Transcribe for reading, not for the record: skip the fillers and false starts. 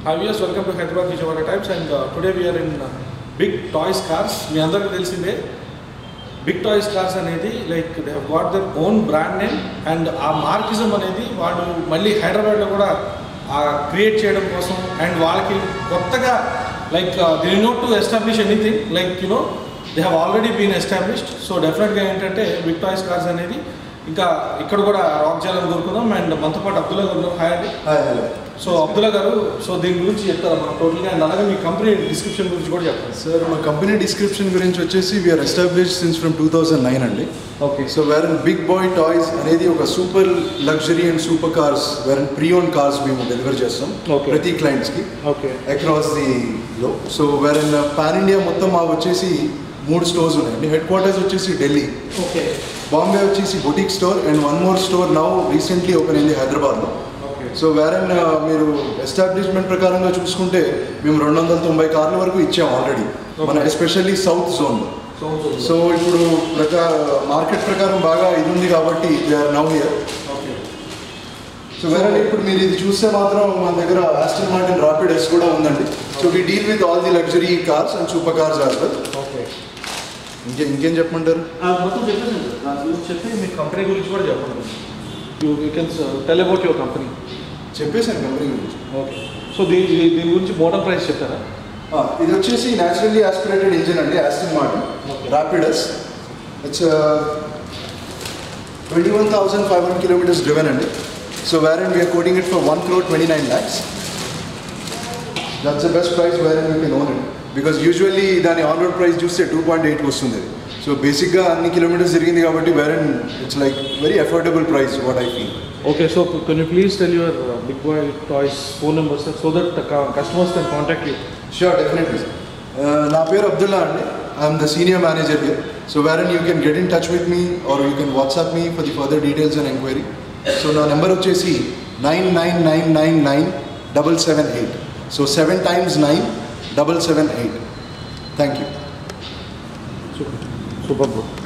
Hi viewers, welcome to Hyderabad Vijayawada Times, and today we are in Big Toys Cars. మీ అందరికీ తెలిసిందే big toys cars అనేది like they have got their own brand name and ఆ మార్కిజం అనేది వాళ్ళు మళ్ళీ హైదరాబాద్లో కూడా క్రియేట్ చేయడం కోసం అండ్ వాళ్ళకి కొత్తగా like they not to establish anything like you know they have already been established. So డెఫినెట్గా ఏంటంటే బిగ్ టాయ్స్ కార్స్ అనేది ఇంకా ఇక్కడ కూడా రాక్ చేయాలని కోరుకుందాం. అండ్ మనతో పాటు అబ్దుల్లా గారు. హాయ్ అండి. Hi hello. సో అబ్దుల్లా గారు, సో దీని గురించి చెప్తారా మనం టోటల్గా, అండ్ అలాగే మీ కంపెనీ డిస్క్రిప్షన్ గురించి కూడా చెప్తారు. సార్ మా కంపెనీ డిస్క్రిప్షన్ గురించి వచ్చేసి వీఆర్ ఎస్టాబ్లిష్డ్ సిన్స్ ఫ్రమ్ 2009 అండి. Okay. So wherein big boy toys అనేది ఒక super luxury and super cars wherein pre owned cars మేము డెలివర్ చేస్తాం ప్రతి క్లయింట్స్కి అక్రాస్ ది లో. సో వేరన్ పాన్ ఇండియా మొత్తం మా వచ్చేసి 3 స్టోర్స్ ఉన్నాయండి. హెడ్ క్వార్టర్స్ వచ్చేసి ఢిల్లీ, ఓకే, బాంబే వచ్చేసి boutique store and one more store now recently open అయింది హైదరాబాద్లో. సో వేరన్ మీరు ఎస్టాబ్లిష్మెంట్ ప్రకారంగా చూసుకుంటే మేము 290 కార్ల వరకు ఇచ్చాం ఆల్రెడీ మన ఎస్పెషల్లీ సౌత్ జోన్లో. సో ఇప్పుడు మార్కెట్ ప్రకారం బాగా ఇది ఉంది కాబట్టి they are now here. So వేరే ఇప్పుడు మీరు ఇది చూస్తే మాత్రం మన దగ్గర ఆస్టన్ మార్టిన్ రాపిడ్ ఎస్ కూడా ఉందండి. So we deal with all the luxury cars and super cars as well. ఇంకేం చెప్పమంటారు? మొత్తం చెప్పేసి దాని గురించి చెప్పి మీ కంపెనీ గురించి కూడా చెప్పండి. You can tell about your company. చెప్పేశాను కంపెనీ గురించి. ఓకే. సో దీని గురించి మోడల్ ప్రైస్ చెప్తారా? ఇది వచ్చేసి న్యాచురల్లీ ఆస్పిరేటెడ్ ఇంజిన్ అండి, Aston Martin Rapide S. It's 21,500 kilometers driven అండి. So wherein we are quoting it for 1,29 lakhs. That's the best price wherein you can own it. Because usually దాని on road price చూస్తే 2.8 వస్తుంది. So బేసిక్గా అన్ని kilometres జరిగింది కాబట్టి wherein it's like very affordable price what I feel. Okay, so can you please tell your Big Boy Toys phone number, sir, so that the customers can contact you? Sure, definitely. నా పేరు అబ్దుల్లా అండి. I'm the senior manager here. So wherein you can get in touch with me or you can WhatsApp me for the further details and enquiry. So నా number వచ్చేసి 99999778. So 7 times 9 778. Thank you. Super bro.